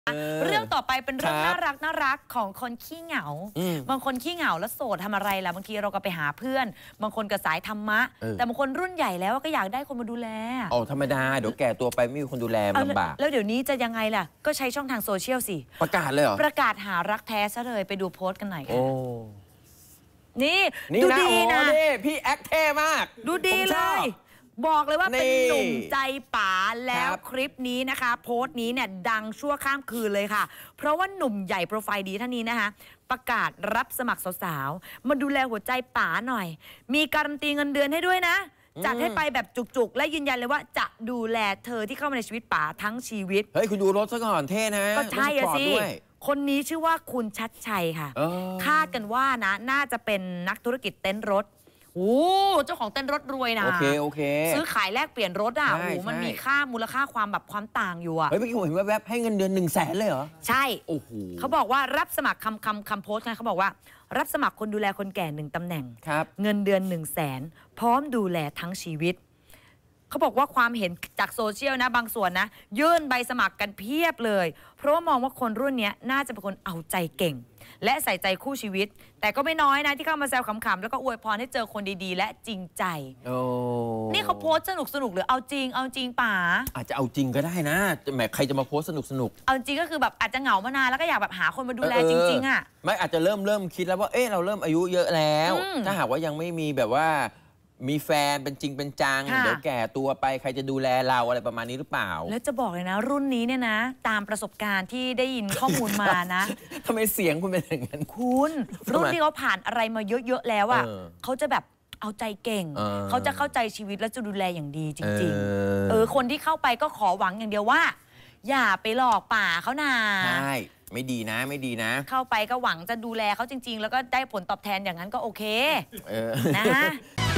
เรื่องต่อไปเป็นเรื่องน่ารักของคนขี้เหงาบางคนขี้เหงาแล้วโสดทำอะไรล่ะบางทีเราก็ไปหาเพื่อนบางคนก็สายธรรมะแต่บางคนรุ่นใหญ่แล้วก็อยากได้คนมาดูแลอ๋อธรรมดาเดี๋ยวแก่ตัวไปไม่มีคนดูแลลำบากแล้วเดี๋ยวนี้จะยังไงล่ะก็ใช้ช่องทางโซเชียลสิประกาศเลยเหรอประกาศหารักแท้ซะเลยไปดูโพสต์กันหน่อยค่ะนี่ดูดีนะพี่แอคเท่มากดูดีเลยบอกเลยว่าเป็นหนุ่มใจป๋าแล้วคลิปนี้นะคะโพสต์นี้เนี่ยดังชั่วข้ามคืนเลยค่ะเพราะว่าหนุ่มใหญ่โปรไฟล์ดีท่านนี้นะคะประกาศรับสมัครสาวๆมาดูแลหัวใจป๋าหน่อยมีการันตีเงินเดือนให้ด้วยนะจัดให้ไปแบบจุกๆและยืนยันเลยว่าจะดูแลเธอที่เข้ามาในชีวิตป๋าทั้งชีวิตเฮ้ยคุณดูรถซะก่อนเท่นะก็ใช่สิคนนี้ชื่อว่าคุณชัดชัยค่ะคาดกันว่านะน่าจะเป็นนักธุรกิจเต็นท์รถโอ้เจ้าของเต้นรถรวยนะโอเคซื้อขายแลกเปลี่ยนรถอ่ะโอ้มันมีค่ามูลค่าความแบบความต่างอยู่อ่ะเฮ้ยเมื่อกี้ผมเห็นแวบๆให้เงินเดือน100,000เลยเหรอใช่โอ้โหเขาบอกว่ารับสมัครคำโพสต์ไงเขาบอกว่ารับสมัครคนดูแลคนแก่1 ตำแหน่งเงินเดือน100,000พร้อมดูแลทั้งชีวิตเขาบอกว่าความเห็นจากโซเชียลนะบางส่วนนะยื่นใบสมัครกันเพียบเลยเพราะว่ามองว่าคนรุ่นนี้น่าจะเป็นคนเอาใจเก่งและใส่ใจคู่ชีวิตแต่ก็ไม่น้อยนะที่เข้ามาแซวขำๆแล้วก็อวยพรให้เจอคนดีๆและจริงใจนี่เขาโพสต์สนุกหรือเอาจริงป๋าอาจจะเอาจริงก็ได้นะแหมใครจะมาโพสต์สนุกเอาจริงก็คือแบบอาจจะเหงามานานแล้วก็อยากแบบหาคนมาดูแลจริงๆอ่ะไม่อาจจะเริ่มคิดแล้วว่าเราเริ่มอายุเยอะแล้วถ้าหากว่ายังไม่มีแบบว่ามีแฟนเป็นจริงเป็นจังเดี๋ยวแก่ตัวไปใครจะดูแลเราอะไรประมาณนี้หรือเปล่าแล้วจะบอกเลยนะรุ่นนี้เนี่ยนะตามประสบการณ์ที่ได้ยินข้อมูลมานะทำไมเสียงคุณเป็นอย่างนั้นคุณรุ่นที่เขาผ่านอะไรมาเยอะๆแล้วอ่ะเขาจะแบบเอาใจเก่งเขาจะเข้าใจชีวิตและจะดูแลอย่างดีจริงๆคนที่เข้าไปก็ขอหวังอย่างเดียวว่าอย่าไปหลอกป่าเขานาใช่ไม่ดีนะเข้าไปก็หวังจะดูแลเขาจริงๆแล้วก็ได้ผลตอบแทนอย่างนั้นก็โอเคนะ